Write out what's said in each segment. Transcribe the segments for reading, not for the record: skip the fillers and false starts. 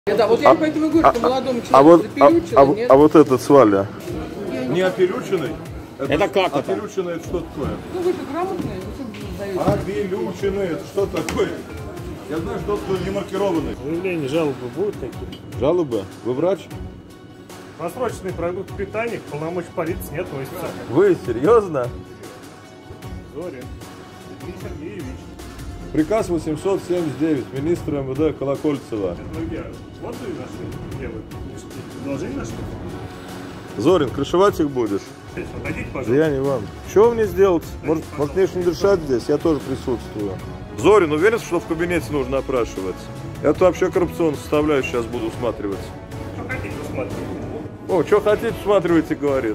Да, вот я поэтому говорю, что молодому человеку запилючено, нет? А вот этот с Валя? Не опилюченный? Это как это? Опилюченный это что такое? Ну вы же грамотные, вы что даете? Опилюченный это что такое? Я знаю, что кто не маркированный. Заявление, жалобы будут такие? Жалобы? Вы врач? Просроченный продукт питания к полномочий полиции не относится. Вы серьезно? Зорин Дмитрий Сергеевич. Приказ 879 министра МВД Колокольцева. Ну где? Вот вы нашли, где вы должны нашли? Зорин, крышевать их будешь? Отойдите, Да пожалуйста. я не вам. Что мне сделать? Может мне не дышать здесь? Я тоже присутствую. Зорин, уверен, что в кабинете нужно опрашивать? Я тут вообще коррупционную составляющую сейчас буду усматривать. Что хотите, смотрите. О, что хотите, усматривайте, говорит.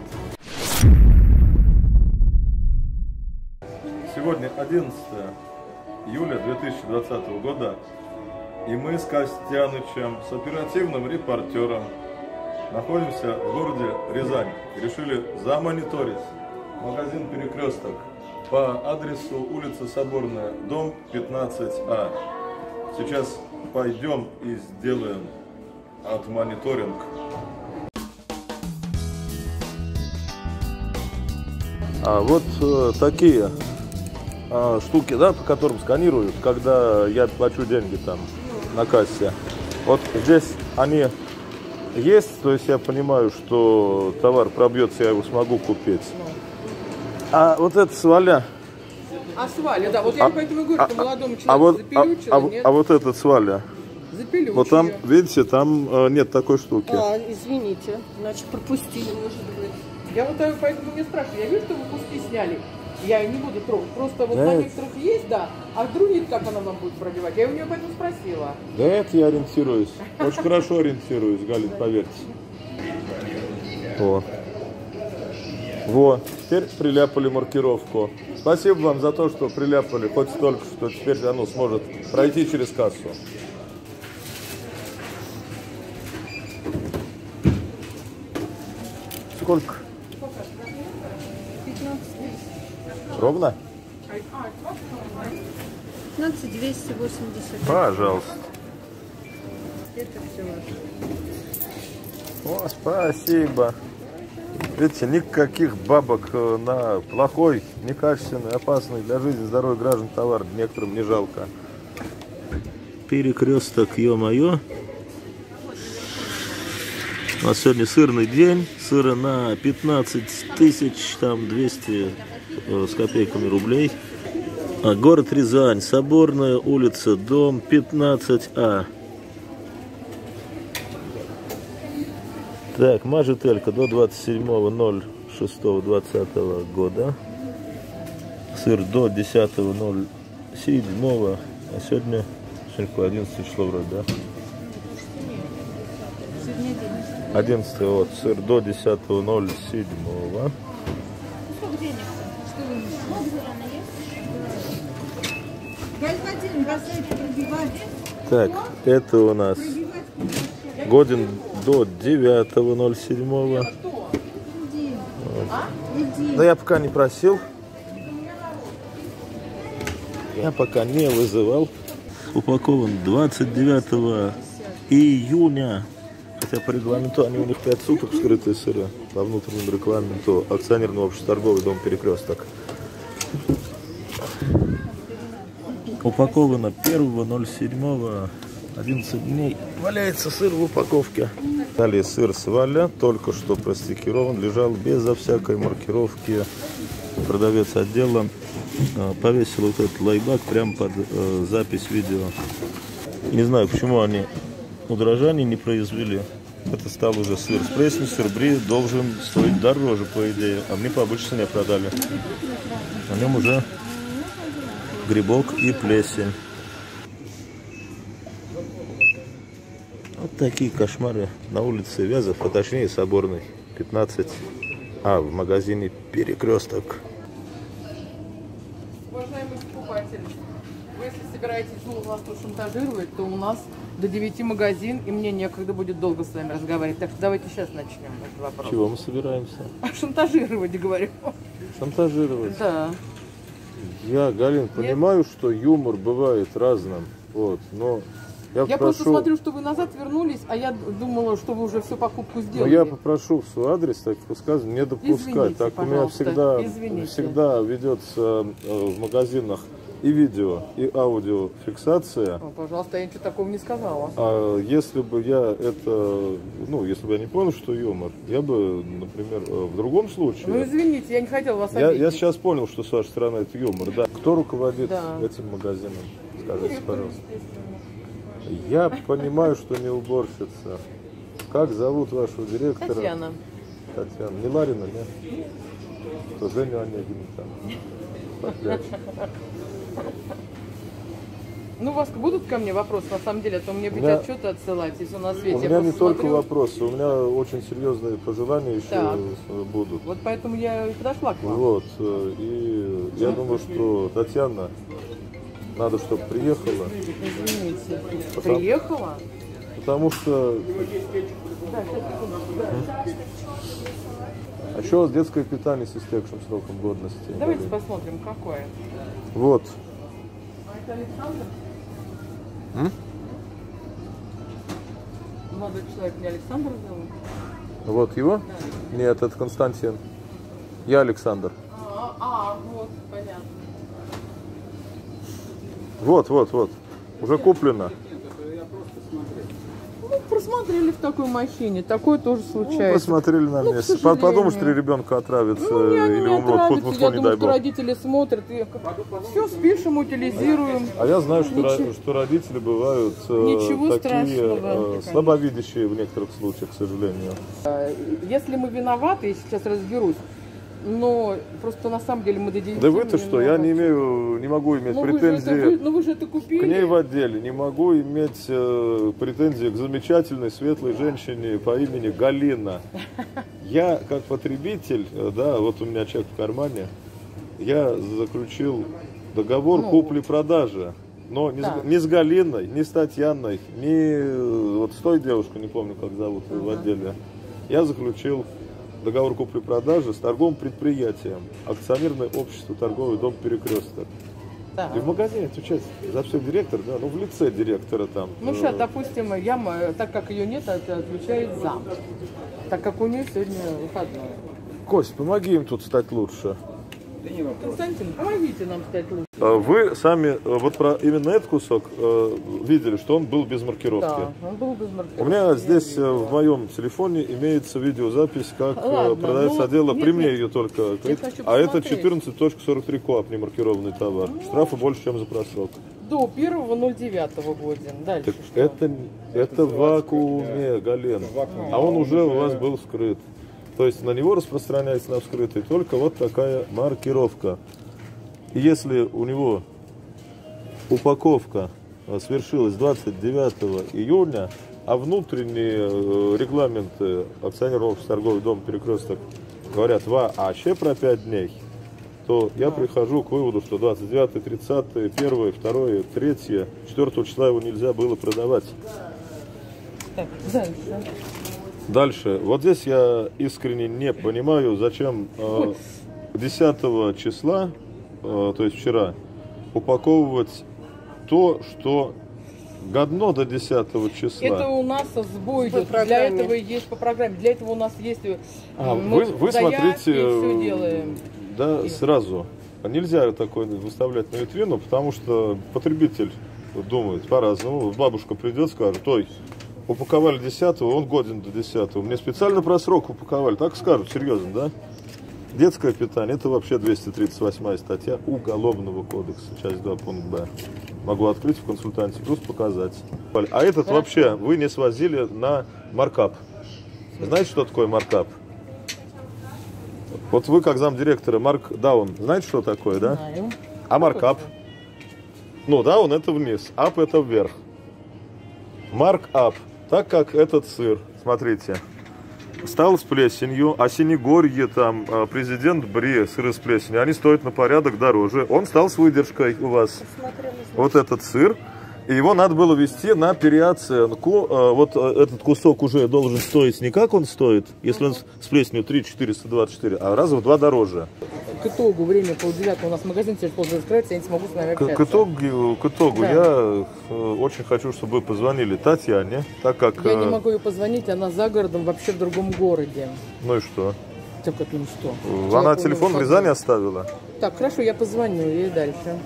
Сегодня 11 июля 2020 года. И мы с Костянычем, с оперативным репортером, находимся в городе Рязань. Решили замониторить магазин «Перекресток» по адресу улица Соборная, дом 15А. Сейчас пойдем и сделаем отмониторинг. А вот такие штуки, да, по которым сканируют, когда я плачу деньги там на кассе. Вот здесь они есть, то есть я понимаю, что товар пробьется, я его смогу купить. А вот это с Валя. А с Валя, да, вот я поэтому говорю, что молодому человеку запилючено, нет? А вот этот с Валя. Запилючено. Вот там, видите, там нет такой штуки. Извините, значит пропустили, может быть. Я вот поэтому не спрашиваю, я вижу, что вы куски сняли. Я ее не буду трогать. Просто вот Да, на некоторых есть, да, а других как она нам будет пробивать? Я у нее поэтому спросила. Да это я ориентируюсь. Очень хорошо ориентируюсь, Галин, поверьте. Во, теперь приляпали маркировку. Спасибо вам за то, что приляпали хоть столько, что теперь оно сможет пройти через кассу. Сколько? 15 Ровно? 280. Пожалуйста. Это все ваше. О, спасибо. Видите, никаких бабок на плохой, некачественный, опасный для жизни, здоровья граждан товар некоторым не жалко. Перекресток, ё-моё. У нас сегодня сырный день. Сыра на 15 тысяч, там 200 с копейками рублей. Город Рязань, Соборная улица, дом 15А. Так, мажетелька до 27.06.2020 года. Сыр до 10.07. А сегодня 11 число вроде, да? 11, вот, сыр до 10.07. Сколько денег-то? Что вы Так, это у нас годен до 9.07. Вот. Но я пока не просил. Я пока не вызывал. Упакован 29 июня. Хотя по регламенту они у них 5 суток скрытые сыры. По внутреннему регламенту акционерного общества торговый дом «Перекресток». Упаковано 1.07. 11 дней. Валяется сыр в упаковке. Далее сыр с Валя, только что простикирован, лежал безо всякой маркировки. Продавец отдела повесил вот этот лайбак прямо под запись видео. Не знаю, почему они удорожание не произвели. Это стал уже сыр с плесенью, сыр бри должен стоить дороже, по идее. А мне по обычной цене продали. На нем уже грибок и плесень. Вот такие кошмары на улице Вязов, а точнее Соборной, 15А, в магазине «Перекресток». Уважаемый покупатель, вы если собираетесь нас тут шантажировать, то у нас до 9 магазин, и мне некогда будет долго с вами разговаривать. Так что давайте сейчас начнем этот вопрос. Чего мы собираемся? Шантажировать, говорю. Шантажировать? Да. Я, Галин, понимаю, что юмор бывает разным, вот, но Я просто смотрю, что вы назад вернулись, а я думала, что вы уже всю покупку Но сделали. я попрошу в свой адрес таких высказываний не допускать. Извините, Так у меня пожалуйста, всегда ведется в магазинах и видео, и аудио фиксация. О, пожалуйста, я ничего такого не сказала. А если бы я это, если бы я не понял, что юмор, я бы, например, в другом случае... Ну, извините, я не хотела вас обидеть. Я сейчас понял, что с вашей стороны это юмор, да. Кто руководит этим магазином? Скажите, пожалуйста. Я понимаю, что не уборщица. Как зовут вашего директора? Татьяна. Татьяна. Не Ларина, нет? То Женю Онегина там. Ну, у вас будут ко мне вопросы, на самом деле, а то мне ведь отчеты отсылать, если у нас свете. У меня не только вопросы, у меня очень серьезные пожелания еще будут. Вот поэтому я и подошла к вам. Вот, и я думаю, что Татьяна надо, чтобы приехала. Извините, приехала? Потому что... А еще у вас детское питание с истекшим сроком годности. Давайте посмотрим, какое. Вот. А это Александр? Молодой человек не Александр зовут? Вот его? Да. Нет, это Константин. Я Александр. Вот, понятно. Вот. Уже куплено. Ну, просмотрели в такой махине. Такое тоже случается. Посмотрели на месте. Подумаешь, 3 ребенка отравятся или умрут. Я думаю, что родители смотрят. И все спишем, утилизируем. А я знаю, что родители бывают такие слабовидящие в некоторых случаях, к сожалению. Если мы виноваты, я сейчас разберусь. Но просто на самом деле мы до 9. Да вы-то что, я не могу иметь претензии вы же это купили. к ней в отделе, не могу иметь претензии к замечательной светлой женщине по имени Галина. Я как потребитель, да, вот у меня чек в кармане, я заключил договор купли-продажи. Но не с Галиной, не с Татьяной, не вот с той девушкой, не помню, как зовут в отделе. Я заключил договор купли-продажи с торговым предприятием, акционерное общество «Торговый дом Перекресток». Да. И в магазине отвечает за все директор, да, в лице директора там. Ну сейчас, допустим, так как ее нет, отвечает зам, так как у нее сегодня выходной. Кость, помоги им тут стать лучше. Константин, помогите нам стать лучше. Вы сами вот про именно этот кусок видели, что он был без маркировки. Да, он был без маркировки. У меня здесь в моем телефоне имеется видеозапись, как продается отдела. При мне ее только. А это 14.43 КоАП, не маркированный товар. Штрафы больше, чем за просрок. До 1.09 годен. Дальше так это в вакууме, Гален. А он уже у вас был вскрыт. То есть на него распространяется на вскрытый только вот такая маркировка. И если у него упаковка свершилась 29 июня, а внутренние регламенты акционерного общества «Торговый дом Перекресток» говорят вообще про 5 дней, то я прихожу к выводу, что 29, 30, 1, 2, 3, 4 числа его нельзя было продавать. Так, дальше. Дальше. Вот здесь я искренне не понимаю, зачем 10 числа, то есть вчера, упаковывать то, что годно до 10 числа. Это у нас сбой идет. Для этого есть по программе. Для этого у нас есть вы смотрите, все делаем. Да, сразу. Нельзя такое выставлять на витрину, потому что потребитель думает по-разному. Бабушка придет, скажет: ой, упаковали 10-го, он годен до 10-го. Мне специально про срок упаковали. Так скажут, серьезно, да? Детское питание, это вообще 238 статья Уголовного кодекса, часть 2, пункт Б. Могу открыть в консультанте, плюс показать. А этот вообще вы не свозили на маркап. Знаете, что такое маркап? Вот вы, как замдиректора, маркдаун, знаете, что такое, да? Знаю. А маркап? Ну, даун это вниз, ап это вверх. Маркап. Так как этот сыр, смотрите, стал с плесенью, а Синегорье, там, президент Бри, сыры с плесенью, они стоят на порядок дороже. Он стал с выдержкой у вас. Вот этот сыр. И его надо было вести на переоценку. Вот этот кусок уже должен стоить не как он стоит, если он с плесенью 3,424, а раза в 2 дороже. К итогу, время 8:30, у нас магазин через полчаса закрывается, я не смогу с вами общаться. К итогу Да. я очень хочу, чтобы вы позвонили Татьяне, так как... Я не могу ей позвонить, она за городом, вообще в другом городе. Ну и что? Так как ну что? Она Человек, телефон в Рязани оставила? Так, хорошо, я позвоню ей дальше.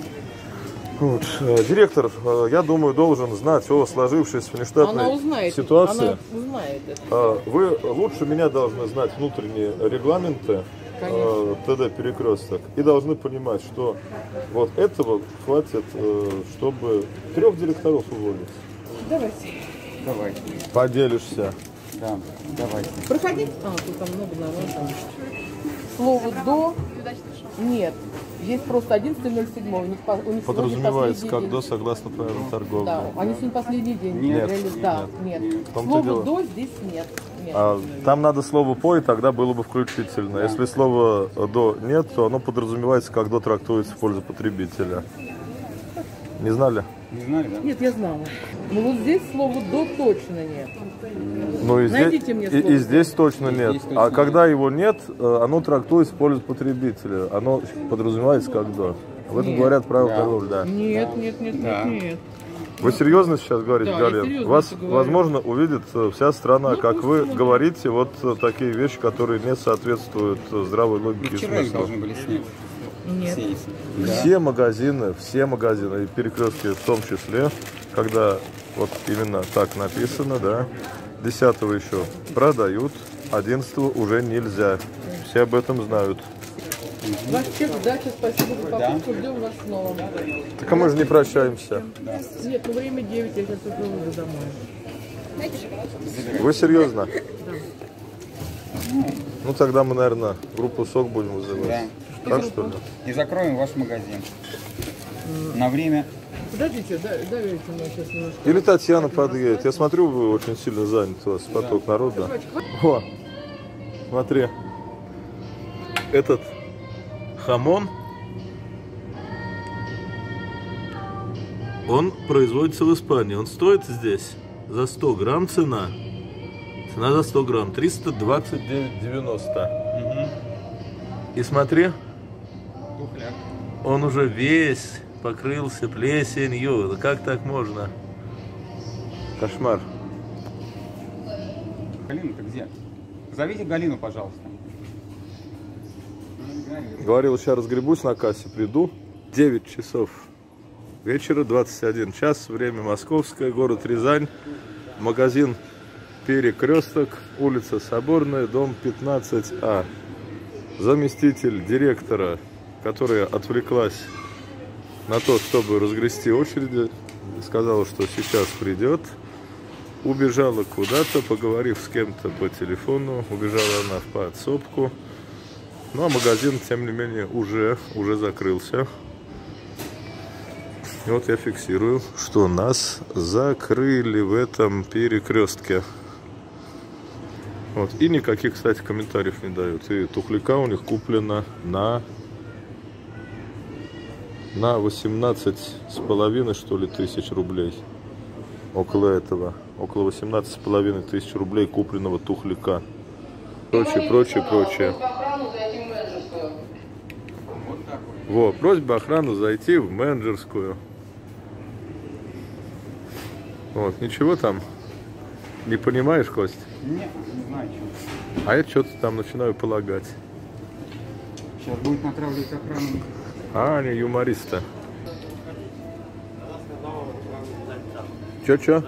Вот. Директор, я думаю, должен знать о сложившейся Она внештатной узнает. ситуации. Она узнает это. Вы лучше меня должны знать внутренние регламенты ТД «Перекресток» и должны понимать, что вот этого хватит, чтобы 3 директоров уволить. Давайте. Давайте. Поделишься. Да, давайте. Проходите. Тут там много народа. Слово «до» нет. Есть просто 11.07. У них Подразумевается, сегодня как последний до, день. согласно правилам торговли. Да, они сегодня последний день. Нет. Да, нет. В том-то Слово дело. «до» здесь нет. Нет. Там надо слово «по», и тогда было бы включительно. Если слова «до» нет, то оно подразумевается, как «до» трактуется в пользу потребителя. Не знали? Не знали, да? Нет, я знала. Но вот здесь слова «до» точно нет. Ну и здесь, Найдите мне слово. и здесь точно нет. Здесь точно А нет. когда его нет, оно трактуется в пользу потребителя. Оно подразумевается как «до». Об этом Нет. говорят правила Да. торговли, да. Нет. Да. Вы Вы серьезно сейчас говорите, Да, Галина? я серьезно Вас, это говорю. возможно, увидит вся страна, Ну, как пусть вы смотрят. говорите вот такие вещи, которые не соответствуют здравой логике и Вчера их смыслу. должны были снять. Нет. Все эти. Все магазины, и перекрестки в том числе, когда вот именно так написано, да, 10-го еще продают, 11-го уже нельзя. Все об этом знают. Ваш чек, сдача, спасибо за покупку, ждем вас снова. Так а мы же не прощаемся. Нет, ну время 9, я сейчас уже выйду домой. Вы серьезно? Ну тогда мы, наверное, группу СОК будем вызывать. Да. Так что ли? И закроем ваш магазин. На время. Подождите, давайте мы сейчас немножко. Или Татьяна подъедет. Я смотрю, вы очень сильно заняты, у вас поток народа. О, смотри. Этот хамон, он производится в Испании. Он стоит здесь за 100 грамм цена. Цена за 100 грамм 329,90. И смотри, Тухляк. он уже весь покрылся плесенью. Да как так можно? Кошмар. Галина, ты где? Зовите Галину, пожалуйста. Говорил, сейчас разгребусь на кассе, приду. 9 часов вечера, 21 час, время московское, город Рязань, магазин «Перекресток», улица Соборная, дом 15А. Заместитель директора, которая отвлеклась на то, чтобы разгрести очереди, сказала, что сейчас придет. Убежала куда-то, поговорив с кем-то по телефону, убежала она в подсобку. Ну а магазин, тем не менее, уже закрылся. И вот я фиксирую, что нас закрыли в этом перекрестке. Вот. И никаких, кстати, комментариев не дают. И тухляка у них куплено на 18,5, что ли, тысяч рублей. Около этого. Около 18,5 тысяч рублей купленного тухляка. Прочее. Во, просьба охрану зайти в менеджерскую. Вот, ничего там не понимаешь, Кость? Нет, не знаю, что. А я что-то там начинаю полагать. Сейчас будет натравливать охрану. А, не юмориста. Чё?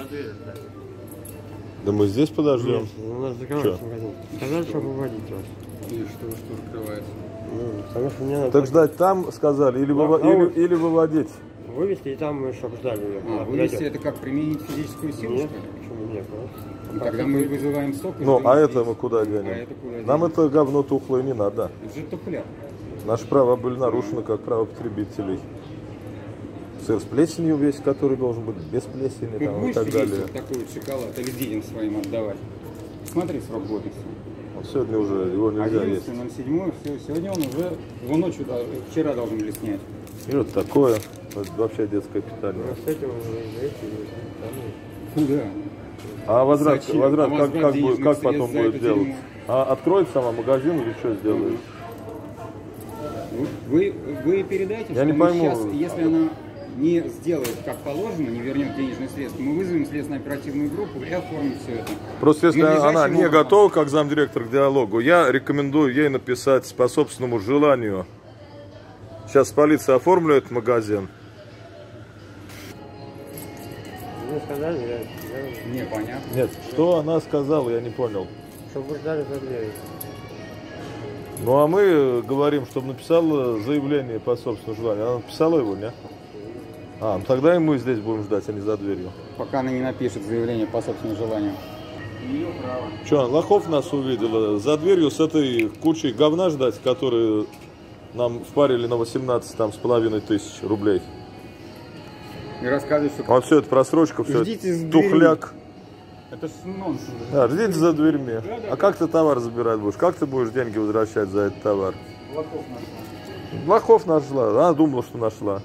Да мы здесь подождем. У нас закрывается магазин. Сказали, что выводить вас. И что открывается? Потому что мне надо Так ждать там сказали или или выводить? вывести, и там мы, чтобы ждали ее. А, вывести это как применить физическую силу, Нет, что ли? почему нет? Ну, тогда мы вызываем сок. и Ну, ждем а здесь. это мы куда денем? А это куда Нам денем? это говно тухлое не надо. Это же тухляк. Наши права были нарушены как права потребителей. Сыр с плесенью весь, который должен быть без плесени Ты там, и будешь так сидеть далее. вот такой вот шоколад или детям своим отдавать? Смотри срок годности. Вот сегодня уже его нельзя есть. 11.07, все, сегодня он уже, его ночью, вчера должны были снять. И вот такое. Вот вообще детское питание. Ну, с этим Да. А возврат, Зачем? возврат А как, возврат как, денежных как средств потом за будет это делать? дерьмо. А откроет сама магазин или что сделает? Вы передайте, Я что не мы пойму. сейчас, если она не сделает как положено, не вернет денежные средства, мы вызовем следственно-оперативную группу и оформим все это. Просто если Надлежащим она не образом. готова, как замдиректор к диалогу, я рекомендую ей написать по собственному желанию. Сейчас полиция оформляет магазин. мне сказали, я Непонятно. Нет, что она сказала, я не понял. чтобы вы ждали за дверью. Ну а мы говорим, чтобы написала заявление по собственному желанию. Она написала его, не? А, ну тогда и мы здесь будем ждать, а не за дверью. Пока она не напишет заявление по собственному желанию. Ее право. Че, лохов нас увидела? За дверью с этой кучей говна ждать, которые нам впарили на 18,5 тысяч рублей. И рассказывает, что Вот все это просрочка, все Ждите с это дверьми. тухляк. это ж нонсенс. Да, ждите за дверьми. А как ты товар забирать будешь? Как ты будешь деньги возвращать за этот товар? Лохов нашла. Лохов нашла. Она думала, что нашла.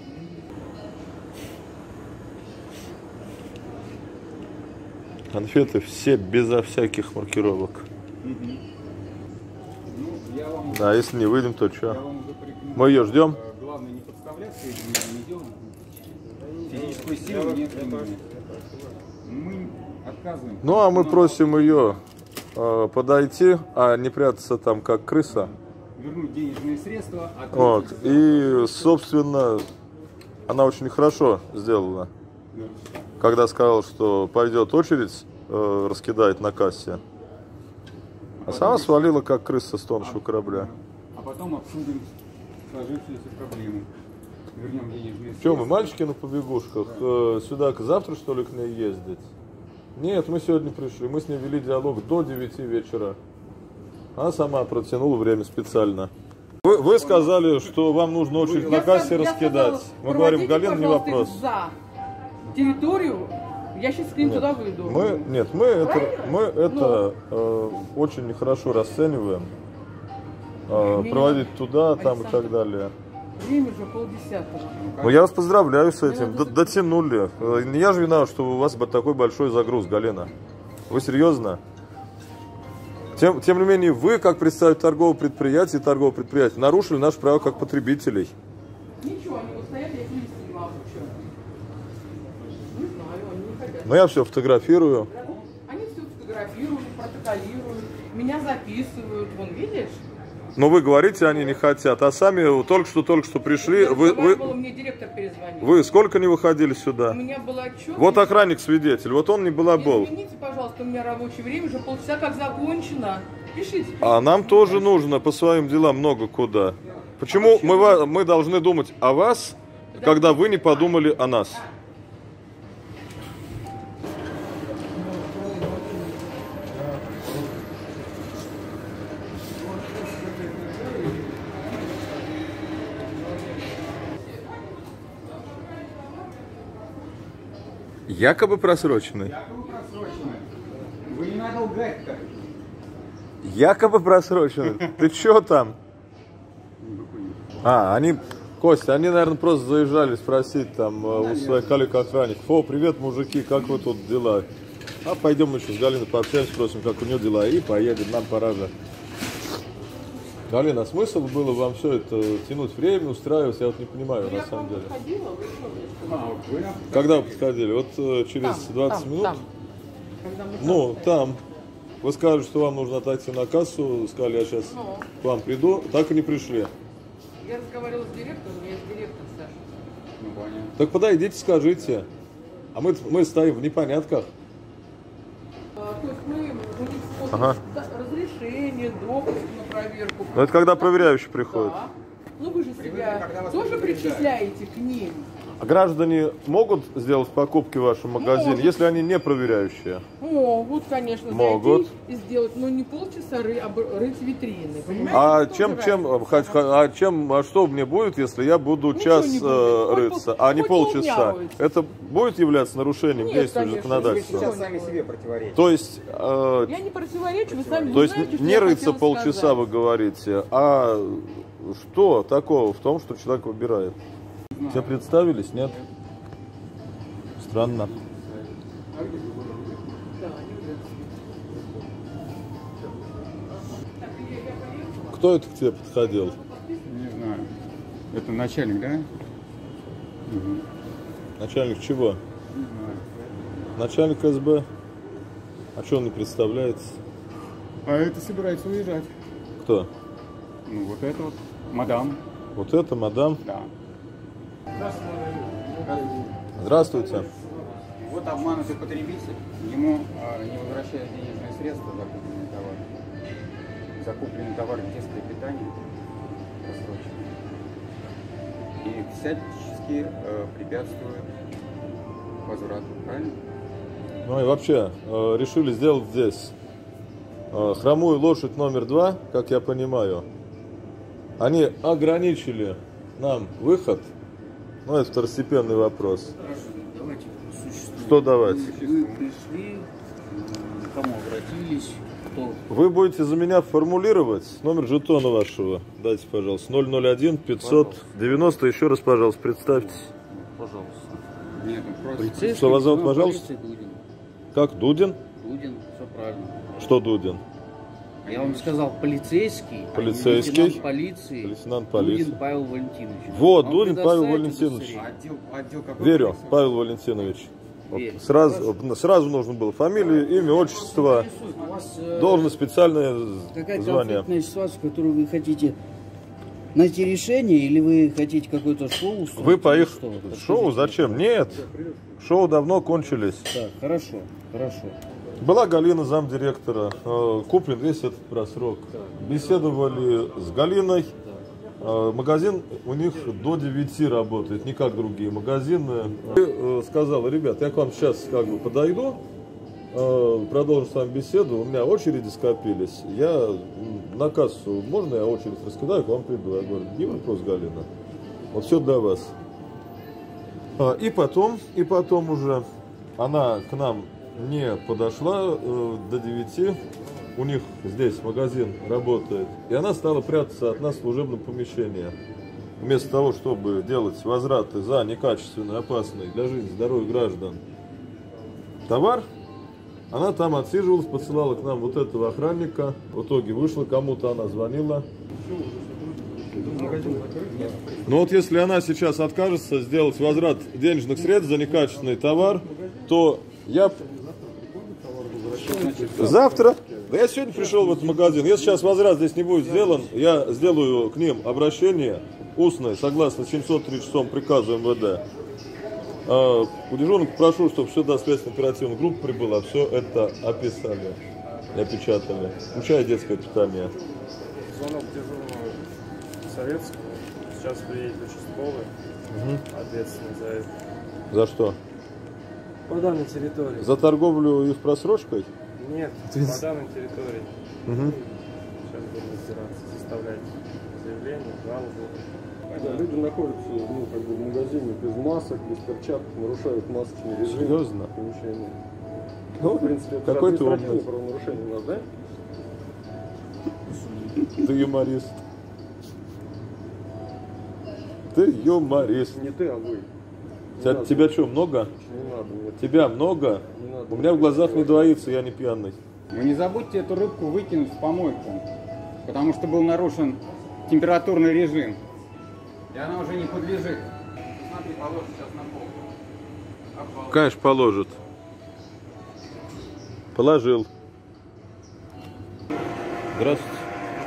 Конфеты все безо всяких маркировок. Ну, я вам, А если не выйдем, то я что? вам уже порекомендую. Мы ее ждем. Главное не подставляться этим, не делать. Физическую силу не применять. Мы отказываем. Ну а мы просим ее подойти, а не прятаться там как крыса. Вернуть денежные средства. Открыть Вот. эти И, собственно, она очень хорошо сделала. Когда сказала, что пойдет очередь, раскидает на кассе. А сама свалила как крыса с тонущего корабля. А потом обсудим сложившиеся проблемы. Вернем денежные средства. Че, мы мальчики на побегушках? Сюда завтра, что ли, к ней ездить? Нет, мы сегодня пришли. Мы с ней вели диалог до 9 вечера. Она сама протянула время специально. Вы сказали, что вам нужно очередь на кассе раскидать. Мы говорим, Галина, не вопрос. За территорию, я сейчас к ним туда выйду. Мы это очень нехорошо расцениваем. Проводить туда, там и так далее. Время уже 9:30. Ну, я вас поздравляю с этим. Дотянули. Не я же виноват, что у вас такой большой загруз, Галина. Вы серьезно? Тем не менее, вы, как представитель торгового предприятия, нарушили наши права как потребителей. Ничего, они вот стоят, я их вывести не могу. Что? Не знаю, они не хотят. Но я все фотографирую. Они все фотографируют, протоколируют, меня записывают. Вон, видишь? Но вы говорите, они не хотят. А сами только что пришли. Я разговаривала, мне директор перезвонил. Вы сколько не выходили У сюда? меня был отчет. Вот охранник свидетель. Вот он не балабол. Извините, пожалуйста, у меня рабочее время уже полчаса как закончено. Пишите. А нам тоже нужно по своим делам много куда. Почему мы должны думать о вас, когда вы не подумали о нас? Якобы просроченный. Вы не надо лгать-то. Якобы просроченный. Ты чё там? Они, Костя, они, наверное, просто заезжали спросить там у своих коллег-охранников. О, привет, мужики, как вы тут дела? А пойдем мы еще с Галиной пообщаемся, спросим, как у нее дела, и поедем, нам пора же. Галина, смысл было вам все это тянуть время, устраивать, я вот не понимаю, на самом деле. Когда вы подходили? Вот через 20 минут? Ну, там. Вы сказали, что вам нужно отойти на кассу, сказали, я сейчас к вам приду, так и не пришли. Я разговаривала с директором, я директор, Саша. Ну, понятно. Так подойдите, скажите. А мы стоим в непонятках. То есть мы у них разрешение, допуск на проверку. Но это когда проверяющий приходит. Да. Ну вы же себя тоже причисляете к ним. А граждане могут сделать покупки в вашем магазине, если они не проверяющие? Могут, конечно, Могут. зайти и сделать, но не полчаса рыть витрины, понимаете? А что мне будет, если я буду Ничего час не будет. рыться, а не Хоть полчаса? полдня рыть. Это будет являться нарушением Нет, действия конечно, законодательства? Сейчас сами себе противоречите. То есть, Я не противоречу, вы сами то есть знаете, что не я рыться хотела полчаса, сказать. вы говорите, а что такого в том, что человек выбирает? Все представились, нет? Странно. Кто это к тебе подходил? Не знаю. Это начальник, да? Начальник чего? Не знаю. Начальник СБ. А что он не представляется? А это собирается уезжать. Кто? Ну, вот это вот. Мадам. Вот это мадам. Да. Здравствуйте. Вот обманутый потребитель. Ему не возвращают денежные средства за купленный товар. Закупленный товар детское питание просрочено. И всячески препятствует возврату. Правильно? Ну и вообще, решили сделать здесь хромую лошадь номер 2, как я понимаю. Они ограничили нам выход. Ну, это второстепенный вопрос. Давайте по существу. Что давать? Вы пришли, к кому обратились, кто... Вы будете за меня формулировать номер жетона вашего. Дайте, пожалуйста. 001 590. Еще раз, пожалуйста, представьтесь. Пожалуйста. Нет, ну просто... Полицейский. Что вас зовут, лейтенант пожалуйста? полиции Дудин. Как? Дудин? Дудин, все правильно. Что Дудин? А я вам сказал полицейский. Полицейский. Лейтенант полиции. Лейтенант полиции. Дудин Павел Валентинович. Вот, Вам Дудин Павел предоставить Валентинович. удостоверение? Отдел какой? Верю, полиции? Павел Валентинович. Вот Верю. сразу нужно было фамилию, имя, отчество, У вас должность, специальное какая звание. конфликтная ситуация, в которой вы хотите найти решение, или вы хотите какое-то шоу устроить? Вы или поехали. что? Шоу Подскажите. зачем? Нет. Шоу давно кончились. Так, хорошо, хорошо. Была Галина, замдиректора. Куплен весь этот просрок. Беседовали с Галиной. Магазин у них до 9 работает, не как другие магазины. И сказала: ребят, я к вам сейчас как бы подойду, продолжим с вами беседу. У меня очереди скопились. Я на кассу, можно я очередь раскидаю, к вам приду? Я говорю: не вопрос, Галина. Вот все для вас. И потом уже она к нам не подошла до 9. У них здесь магазин работает. И она стала прятаться от нас в служебном помещении. Вместо того, чтобы делать возвраты за некачественный, опасный для жизни, здоровья граждан товар, она там отсиживалась, посылала к нам вот этого охранника. В итоге вышла, кому-то она звонила. Но вот если она сейчас откажется сделать возврат денежных средств за некачественный товар, то я завтра, да я сегодня пришел в этот магазин, если сейчас возврат здесь не будет сделан, я сделаю к ним обращение устное, согласно 736 приказу МВД. У дежурных прошу, чтобы сюда следственная оперативная группа прибыла, все это описали и опечатали, включая детское питание. Звонок дежурного советского. Сейчас приедет участковый, ответственный за это. За что? По данной территории. За торговлю их просрочкой? Нет, по данной территории. Угу. Сейчас будем разбираться, составлять заявление, жалобу. Да, люди находятся в магазине без масок, без перчаток, нарушают масочный режим. Серьезно? В помещении. Ну, в принципе, это Какой ты административное умный. правонарушение у нас, да? Ты юморист. Ты юморист. Не ты, а вы. Тебя что, много? Не надо, нет. Тебя много? Не надо. У меня в глазах не двоится, я не пьяный. Вы не забудьте эту рыбку выкинуть в помойку, потому что был нарушен температурный режим. И она уже не подлежит. Смотри, положишь сейчас на пол. Конечно, положит. Положил. Здравствуйте.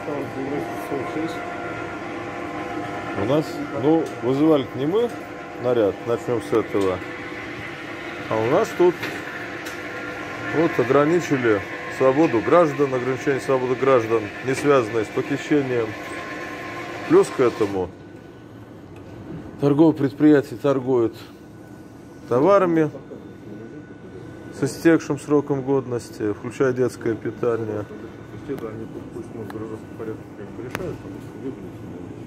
У нас, вызывали не мы наряд, начнем с этого. А у нас тут вот ограничили свободу граждан, ограничение свободы граждан, не связанное с похищением. Плюс к этому торговые предприятия торгуют товарами с истекшим сроком годности, включая детское питание. Это они пусть гражданский порядок решают, потому что выглядит,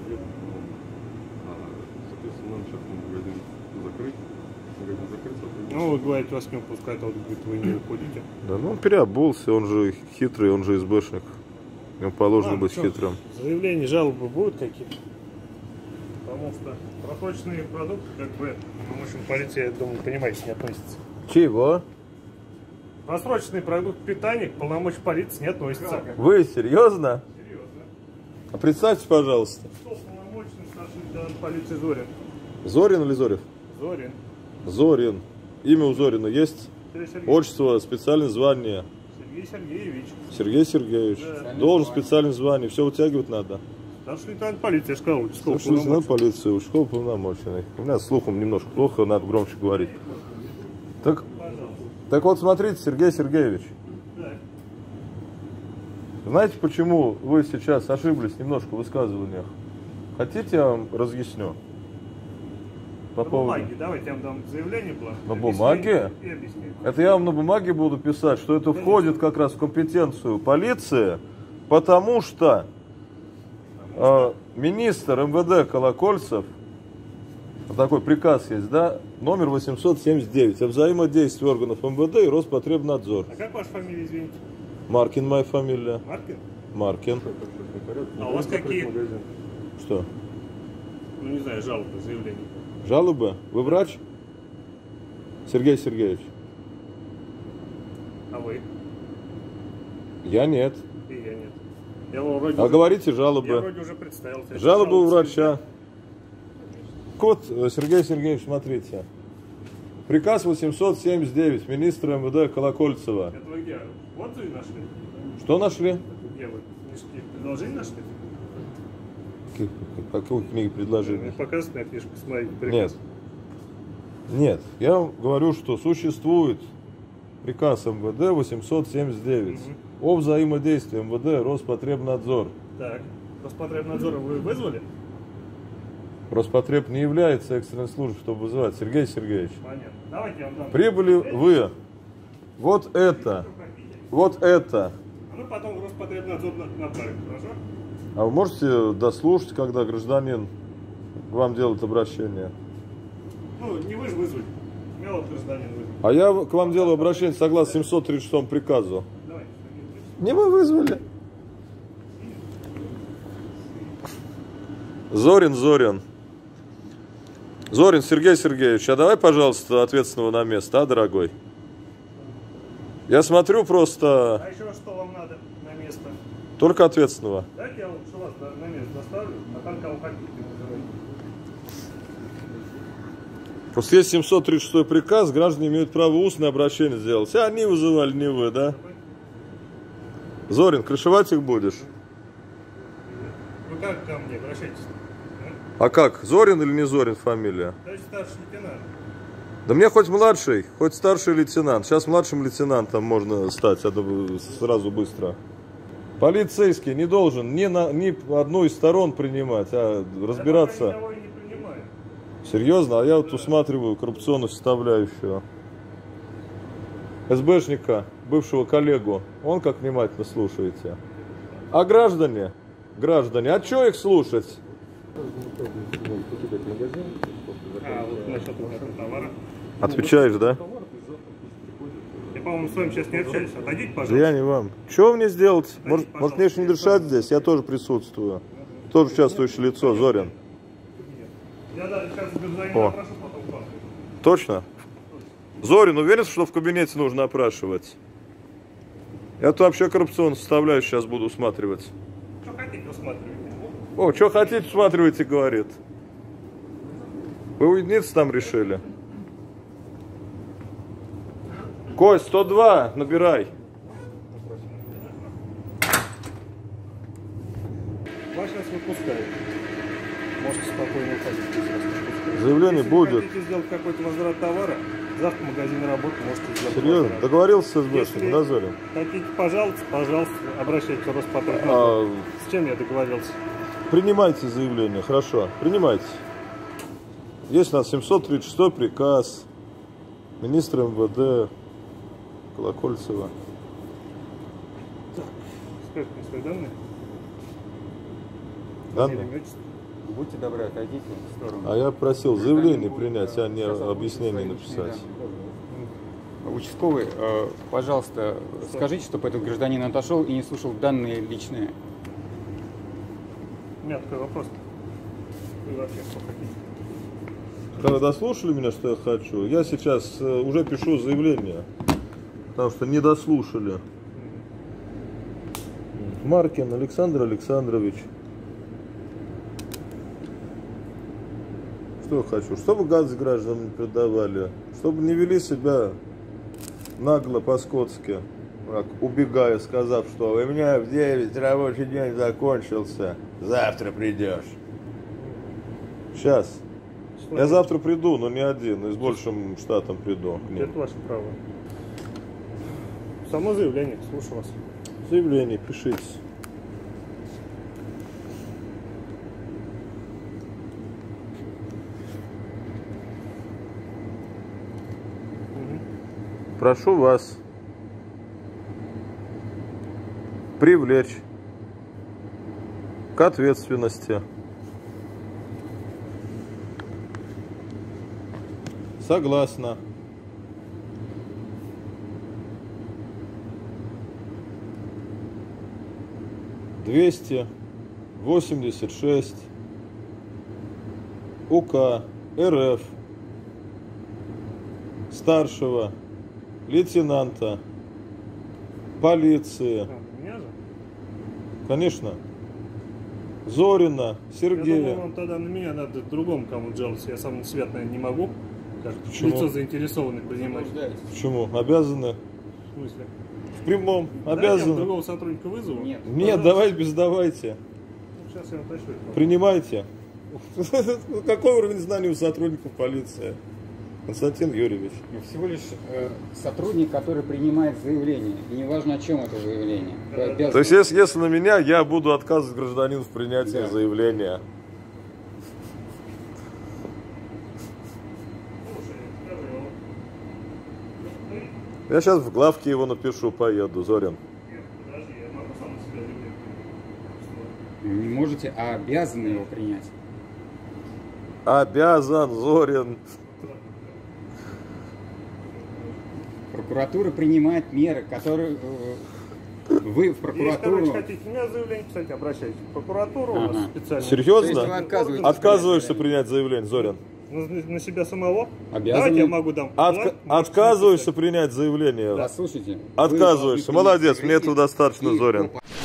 соответственно, нам сейчас магазин закрыть. Ну, вы говорите, вас не упускают, а вот говорит, вы не выходите. Да, ну он переобулся, он же хитрый, он же СБшник. Ему положено быть всё. хитрым. Заявления, жалобы будут какие-то? Потому что просроченные продукты, как бы, в общем, полиция, я думаю, понимаете, не относится. Чего? Просроченный продукт питания к полномочиям полиции не относится. Вы серьезно? Серьезно. А представьте, пожалуйста. Кто полномочный старший лейтенант полиции Зорин? Зорин или Зорев? Зорин. Зорин. Имя у Зорина есть? Сергей Отчество, специальное звание. Сергеевич. Сергей Сергеевич. Да. Должен специальное звание. Все вытягивать надо. Старший лейтенант полиции, я же сказал, участковый Старший лейтенант полномочный. полиции, участковый полномоченный. У меня с слухом немножко плохо, надо громче говорить. Так вот, смотрите, Сергей Сергеевич. Да. Знаете, почему вы сейчас ошиблись немножко в высказываниях? Хотите, я вам разъясню? По На поводу... бумаге, давайте я вам дам заявление было. На бумаге? И объясню. Это я вам на бумаге буду писать, что это входит как раз в компетенцию полиции, потому что министр МВД Колокольцев, такой приказ есть, да, номер 879, о взаимодействии органов МВД и Роспотребнадзор. А как ваша фамилия, извините? Маркин моя фамилия. Маркин? Маркин. А у вас какие, Что? ну не знаю, жалобы, заявления? Жалобы? Вы врач? Сергей Сергеевич? А вы? Я нет. И я нет. Я вроде А уже, говорите я жалобы. вроде уже представился. Жалобы у Жалуюсь. врача. Код, Сергей Сергеевич, смотрите. Приказ 879 министра МВД Колокольцева. Это вы где? Вот вы нашли? Что нашли? Где вы? Книжки предложений нашли? Какую книгу предложили? Мне показывают на книжку, смотрите. Нет. Приказ. Нет. Я вам говорю, что существует приказ МВД 879 о взаимодействии МВД Роспотребнадзор. Так. Роспотребнадзора вы вызвали? Роспотреб не является экстренной службой, чтобы вызывать. Сергей Сергеевич. Понятно. Давайте я вам дам. Прибыли вы. Вот это. Вот это. А мы потом в Роспотребнадзор направим, хорошо? А вы можете дослушать, когда гражданин к вам делает обращение? Ну, не вы же вызвали. Меня вот гражданин вызвал. А я к вам делаю обращение согласно 736 приказу. Давайте. Не вы вызвали. Зорин, Зорин. Зорин Сергей Сергеевич, а давай, пожалуйста, ответственного на место, а, дорогой? Я смотрю просто... А еще что вам надо на место? Только ответственного. Дайте я лучше вас на место доставлю, а там кого хотите вызывайте. Просто есть 736 приказ, граждане имеют право устное обращение сделать. А они вызывали, не вы, да? Зорин, крышевать их будешь? Вы как ко мне обращаетесь? А как, Зорин или не Зорин фамилия? Товарищ старший лейтенант. Да мне хоть младший, хоть старший лейтенант. Сейчас младшим лейтенантом можно стать, это сразу быстро. Полицейский не должен ни одну из сторон принимать, а разбираться. Я никого и не принимаю. Серьезно? А я вот усматриваю коррупционную составляющую. СБшника, бывшего коллегу, он как внимательно слушаете. А граждане, а что их слушать? А, вот насчет этого товара. Отвечаешь, да? Я, по-моему, с вами сейчас не общаюсь. Отойдите, Да пожалуйста. я не вам. Что мне сделать? Может пожалуйста. мне еще не решать здесь? Я тоже присутствую. Тоже участвующее лицо, Зорин. Я даже сейчас гражданина О. опрошу, потом к вам. Точно? Зорин, уверен, что в кабинете нужно опрашивать? Я тут вообще коррупционную составляющую сейчас буду усматривать. Что хотите, усматривайте. О, что хотите, усматривайте, говорит. Вы уединиться там решили? Кость, 102, набирай. Вас сейчас выпускают. Можете спокойно уходить. Заявление Если будет. вы хотите сделать какой-то возврат товара, завтра магазин работает, можете сделать. Серьезно? возврат. Договорился с СБшником, Если да, Зорин? хотите пожаловаться, пожалуйста, обращайтесь в Роспотребнадзор. А, С чем я договорился? принимайте заявление, хорошо, принимайте. Есть у нас 736 приказ министра МВД Колокольцева. Скажите мне свои данные. Данные? Фамилия, имя, отчество. Будьте добры, отойдите в сторону. А я просил заявление принять, а не объяснение написать. Участковый, пожалуйста, скажите, чтобы этот гражданин отошел и не слушал данные личные. У меня такой вопрос. Вы вообще что хотите? Вы дослушали меня, что я хочу? Я сейчас уже пишу заявление, потому что не дослушали. Маркин Александр Александрович. Что я хочу? Чтобы газ гражданам не продавали, чтобы не вели себя нагло по-скотски, убегая, сказав, что у меня в 9 рабочий день закончился, завтра придешь. Сейчас. Я завтра приду, но не один, и с большим штатом приду. Это ваше право. Само заявление, слушаю вас. Заявление пишите. Прошу вас привлечь к ответственности согласно (286) УК РФ старшего лейтенанта полиции, Меня же? конечно, Зорина Я Сергея. думаю, вам тогда на меня надо другому кому жаловаться. Я сам на себя, наверное, не могу. Как Почему? лицо заинтересованное принимать. Почему? Обязаны? В смысле? В прямом. Давайте я Обязаны. другого сотрудника вызову. Нет. Нет, давайте, давайте. Сейчас я уточню. Принимайте. Какой уровень знаний у сотрудников полиции? Константин Юрьевич. Всего лишь сотрудник, который принимает заявление. И неважно, о чем это заявление. Вы обязаны- То есть, если на меня, я буду отказывать гражданину в принятии Да. заявления. Я сейчас в главке его напишу, поеду, Зорин. Подожди, я могу сам на себя заявление. Не можете, а обязаны его принять. Обязан, Зорин. Прокуратура принимает меры, которые вы в Если, прокуратуру... короче, хотите у меня заявление писать, обращайтесь в прокуратуру, у нас Ага. специально. То есть вы Серьезно? отказываетесь? Отказываешься принять заявление, Зорин? На себя самого? Обязаны. Давайте я могу дам. Отказываешься принять заявление? Послушайте. Отказываешься. вы должны Молодец, принять мне этого достаточно, и Зорин. по-